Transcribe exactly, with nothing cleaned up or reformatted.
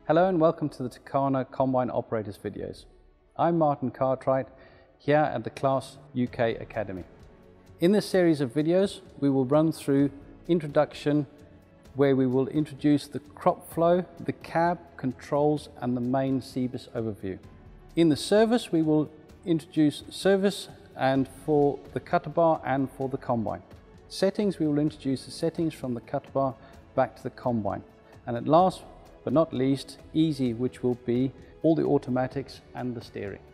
Hello and welcome to the TUCANO Combine Operators videos. I'm Martin Cartwright here at the Class U K Academy. In this series of videos we will run through introduction, where we will introduce the crop flow, the cab, controls and the main C B I S overview. In the service we will introduce service and for the cutter bar and for the combine. Settings, we will introduce the settings from the cutter bar back to the combine. And at last but not least, easy, which will be all the automatics and the steering.